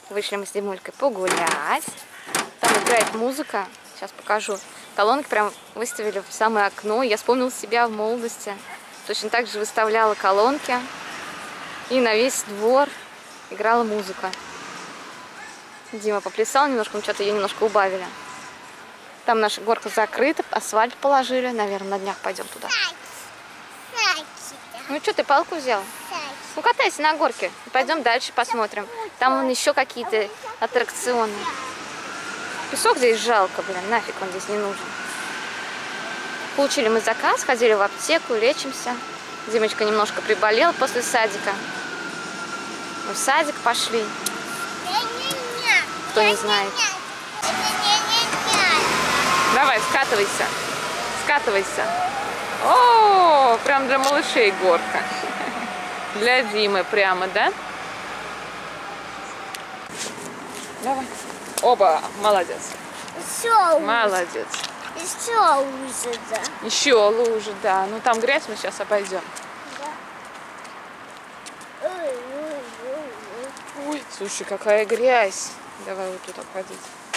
Вышли мы с Димулькой погулять. Там играет музыка. Сейчас покажу. Колонки прям выставили в самое окно. Я вспомнила себя в молодости. Точно так же выставляла колонки. И на весь двор играла музыка. Дима поплясал немножко, мы что-то ее немножко убавили. Там наша горка закрыта, асфальт положили. Наверное, на днях пойдем туда. Ну что, ты палку взял? Ну катайся на горке. Пойдем дальше посмотрим. Там вон еще какие-то аттракционы. Песок здесь жалко, блин, нафиг он здесь не нужен. Получили мы заказ, ходили в аптеку, лечимся. Димочка немножко приболел после садика. Мы в садик пошли. Кто не знает. Давай, скатывайся. Скатывайся. О, прям для малышей горка. Для Димы прямо, да? Давай. Оба, молодец. Молодец. Еще лужа, да. Еще лужа, да. Ну там грязь, мы сейчас обойдем. Да. Ой, слушай, какая грязь. Давай вот тут обходить.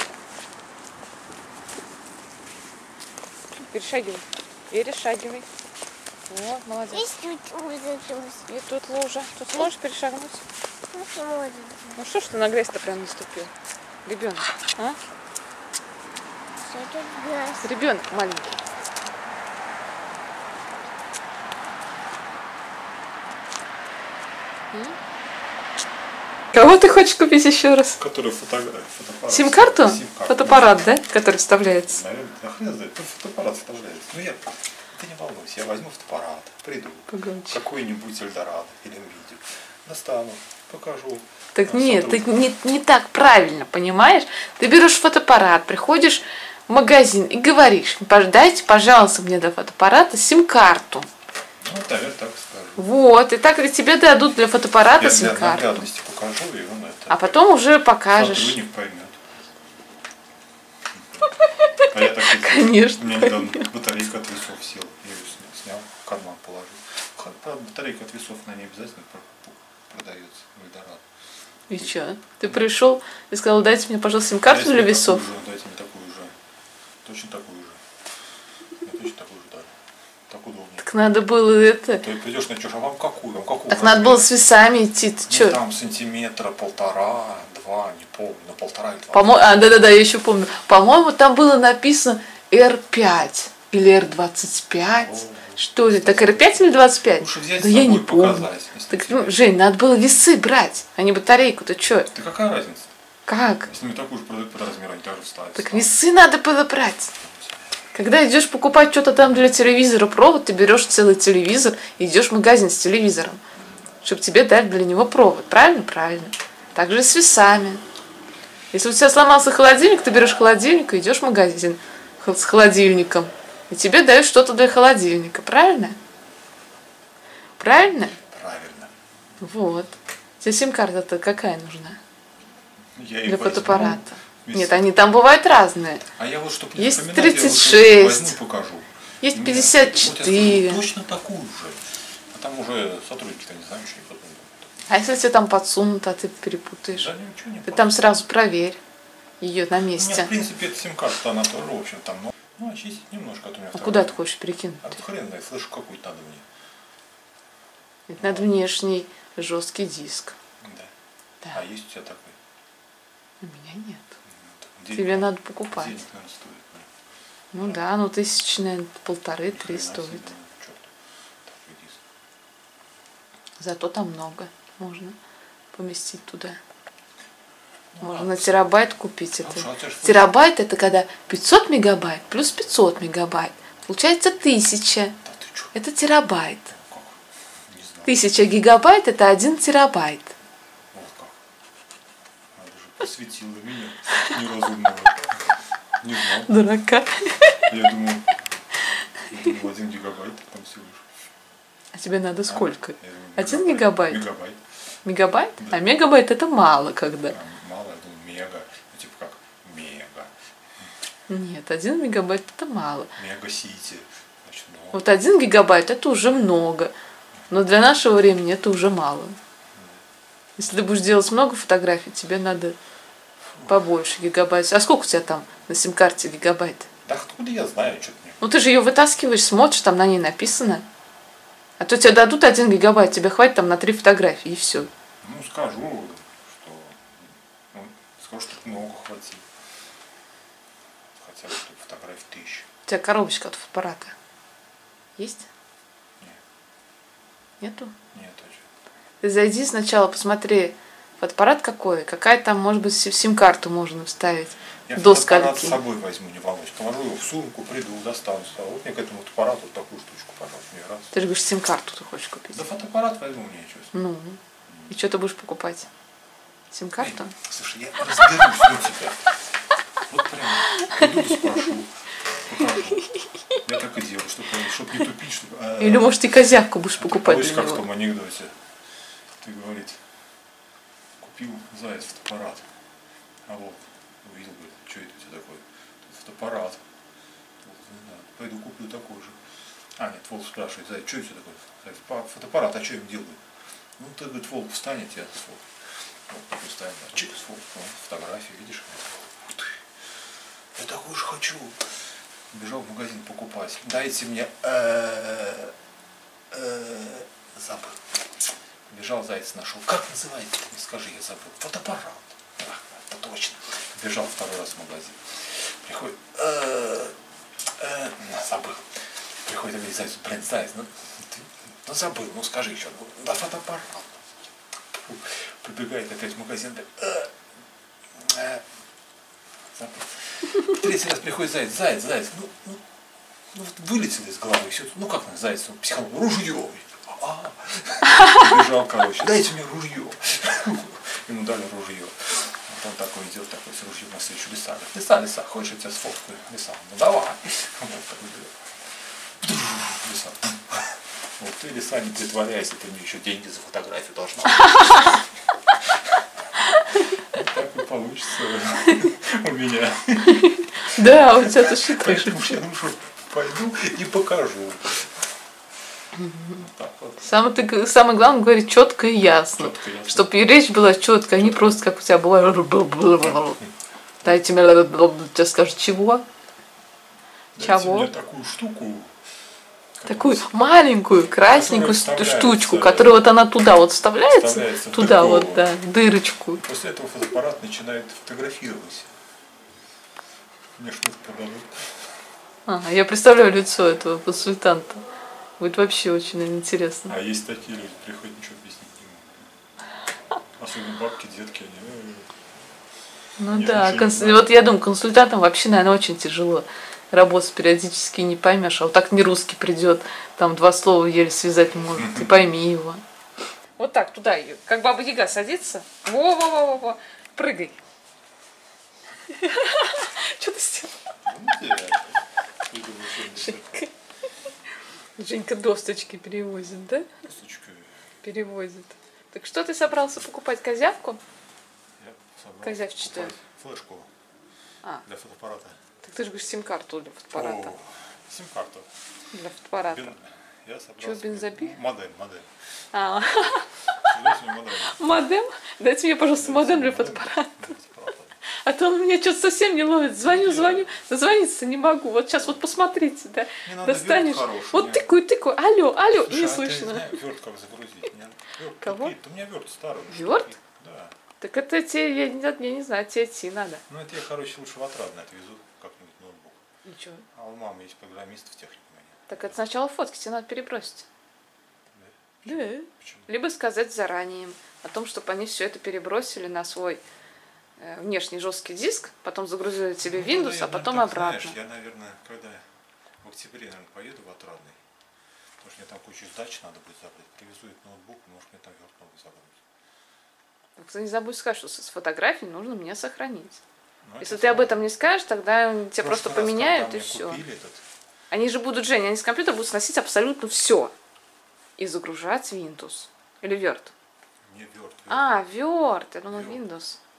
Перешагивай. Перешагивай. Вот, молодец. Есть тут лужа тоже. И тут лужа. Тут сможешь перешагнуть? Можно. Ну что ж ты на грязь-то прям наступил? Ребенок, а? Что тут грязь? Ребенок маленький. Кого ты хочешь купить еще раз? Который фотоаппарат. Сим-карту? Фотоаппарат, да? Который вставляется. Наверное, хрен знает, фотоаппарат вставляется. Ну ты не волнуйся, я возьму фотоаппарат, приду. Погромче. Какой-нибудь Эльдорадо или видео. Достану, покажу. Так нет, ты не так правильно, понимаешь? Ты берешь фотоаппарат, приходишь в магазин и говоришь: дайте, пожалуйста, мне до фотоаппарата сим-карту. Ну, наверное, так скажу. Вот, и так тебе дадут для фотоаппарата сим-карту. Я для наглядности покажу, и он это... А потом уже покажешь. Сотрудник поймет. А я так и делаю. Конечно. У меня недавно батарейка от весов села. Я ее снял, в карман положил. Батарейка от весов на ней обязательно продается в Эльдорадо. И что? Ты пришел и сказал: дайте мне, пожалуйста, сим-карту для весов. Дайте мне такую же. Точно такую же. Мне точно такую же дали. Так удобнее. Так надо было это. Ты придешь на чушь, а вам какую? Вам какую? Так надо было с весами идти. Ты Ну, что? там сантиметра, полтора, два, не помню, на полтора или два. А, да-да-да, я еще помню. По-моему, там было написано R5 или R25. Что ли? Так R5 или 25? Лучше взять Да с я не собой помню. показать. Так, ну, Жень, надо было весы брать, а не батарейку. Ты что? Да какая разница? Как? Если мне такую же продают по размеру, они также вставят. Так весы надо было брать. Когда идешь покупать что-то там для телевизора, провод, ты берешь целый телевизор и идешь в магазин с телевизором, чтобы тебе дать для него провод. Правильно? Правильно. Так же и с весами. Если у тебя сломался холодильник, ты берешь холодильник и идешь в магазин с холодильником. И тебе дают что-то для холодильника. Правильно? Правильно? Правильно. Вот. Тебе сим-карта-то какая нужна? Я их Для возьму, фотоаппарата. вместе. Нет, они там бывают разные. А я вот, чтобы не Есть запоминать, я вот 36. возьму и покажу. Есть Нет, 54. Вот я точно такую же. А там уже сотрудники-то не знают, что они потом. А если тебе там подсунут, а ты перепутаешь? Да ничего не Ты там сразу проверь ее на У меня, месте. в принципе, эта сим-карта, она тоже, в общем, там, ну, очистить немножко, а то у меня А вторая. куда ты хочешь перекинуть? А вот хрен знает, флешку какую-то надо мне. Это надо внешний жесткий диск. Да. Да. А есть у тебя такой? У меня нет. Денег- Тебе надо покупать. Денег, наверное, стоит. Ну да, ну тысяч, наверное, 1,5-3 Ни хрена стоит. себе, чёрт. Такой диск. Зато там много можно поместить туда. Ну, Можно а на терабайт купить это. Хорошо, а у тебя ж Терабайт это когда 500 мегабайт плюс 500 мегабайт. Получается 1000. Да ты чё? Это терабайт. Как? Не знаю. 1000 гигабайт это 1 терабайт. Вот как. Надо же, посвятила меня неразумного. Не знал. Дурака. Я думал, 1 гигабайт там всего лишь. А тебе надо сколько? Я думаю, 1 гигабайт? Мегабайт. Мегабайт? Да. А мегабайт это мало когда. А, мало, я думал, мега. Ну, типа как мега. Нет, 1 мегабайт это мало. Мега-сити. Значит, много. Вот 1 гигабайт это уже много. Но для нашего времени это уже мало. Если ты будешь делать много фотографий, тебе надо побольше гигабайт. А сколько у тебя там на сим-карте гигабайт? Да откуда я знаю, что-то мне. Ну ты же ее вытаскиваешь, смотришь, там на ней написано. А то тебе дадут 1 гигабайт, тебе хватит там на 3 фотографии, и все. Ну, скажу, что... Ну, скажу, что много хватит. Хотя бы фотографий 1000. У тебя коробочка от фотоаппарата есть? Нет. Нету? Нет, а что? Ты зайди сначала, посмотри, фотоаппарат какой, какая там, может быть, сим-карту можно вставить. Я До фотоаппарат скольки? с собой возьму, не волнуйся. Положу его в сумку, приду, достану. Вот мне к этому фотоаппарату вот такую штучку, пожалуйста, мне раз. Ты же говоришь, сим-карту ты хочешь купить. Да фотоаппарат возьму мне, что. Ну, и что ты будешь покупать? Сим-карту? Слушай, я разберусь у тебя. Вот прямо приду и спрошу. Покажу. Я так и делаю, чтобы не тупить, чтобы... Или, может, и козявку будешь покупать Помнишь, для как в него? том анекдоте? Ты, говорит, купил заяц фотоаппарат. А волк увидел, говорит, что это у тебя такое? Фотоаппарат. Волк, не знаю, пойду куплю такой же. А, нет, волк спрашивает, заяц, что это такое? Заяц, фотоаппарат, а что им делают? Ну, ты, говорит, волк встанет, я с волк. Волк такой встанет, а что с волк? Фотографии, видишь? Ух ты, я такой же хочу. Бежал в магазин покупать. Дайте мне... Забыл. Бежал, заяц нашел. Как называется? Не скажи, я забыл. Фотоаппарат. Ах, это точно. Бежал второй раз в магазин. Приходит... Забыл. Приходит и говорит, заяц, блин, заяц, ну забыл, ну скажи еще. Да фотоаппарат. Прибегает опять в магазин. Забыл. Третий раз приходит заяц, ну вот вылетело из головы все. Ну как на заяц, психолог, ружье. Бежал, короче, дайте мне ружье. Ему дали ружье. Вот он такой идет, такой с ружьем на встречу лиса. Говорит, лиса, хочешь, я тебя сфоткаю? Лиса, ну давай. Вот такой идет. Лиса. Вот ты, лиса, не притворяйся, ты мне еще деньги за фотографию должна. Вот так и получится у меня. Да, у тебя точно так же. Поэтому я думаю, пойду и покажу. Так вот. Самое главное говорить четко и ясно. Четко и ясно. Чтобы речь была четкая, а не просто как у тебя была. Дайте мне, тебе скажут, чего? Дайте Чего? мне такую штуку. Такую маленькую красненькую вставляется, штучку, которая вот она туда вот вставляется, вставляется в туда дырку. вот, да, в дырочку. После этого фотоаппарат начинает фотографировать. Мне что-то продадут. Я представляю лицо этого консультанта. Будет вообще очень интересно. А есть такие люди, приходят, ничего объяснить не могут. Особенно бабки, детки, они... Ну я да, ничего не знаю. вот я думаю, консультантам вообще, наверное, очень тяжело работать периодически, не поймешь, а вот так не русский придет, там 2 слова еле связать не может, ты пойми его. Вот так, туда ее, как Баба Яга садится, во-во-во-во, прыгай. Что ты сделал? Женька. Женька досточки перевозит, да? Перевозит. Так что ты собрался покупать, козявку? Я собрал Козявчатую. покупать флешку для фотоаппарата. Так ты же говоришь сим-карту для фотоаппарата. О, сим-карту. Для фотоаппарата. Я собрал Чё, бензопилу? Модем. А, Дайте мне модем. модем? Дайте мне, пожалуйста, модем для фотоаппарата. А то он меня что-то совсем не ловит. Звоню, дозвониться не могу. Вот сейчас вот посмотрите, да. Не надо Достанешь. верт хороший, Вот нет. тыкаю. Алло, Слушай, не а слышно. ты знаешь, верт как загрузить? Верт Кого? тупит. У меня верт старый. Верт? Тупит. Да. Так это тебе, я не знаю, тебе идти надо. Ну это я, короче, лучше в Отрадное отвезу как-нибудь ноутбук. Ничего. А у мамы есть программист в технике. Так это сначала фотки тебе надо перебросить. Да. Почему? Либо сказать заранее им о том, чтобы они все это перебросили на свой внешний жесткий диск, потом загрузили тебе Ну, Windows, да, а потом так, обратно. Знаешь, я, наверное, когда в октябре, наверное, поеду в Отрадный, потому что мне там кучу сдач надо будет забрать, привезу этот ноутбук, может мне там верт новый загрузить. Так ты не забудь сказать, что с фотографией нужно мне сохранить. Ну, Если это ты об сложно. этом не скажешь, тогда тебе В просто прошлый раз, поменяют когда и мне все. купили этот, Они же будут, Женя, они с компьютера будут сносить абсолютно все. И загружать Windows. Или Word. мне верт. А, Word, я думала Word. Windows.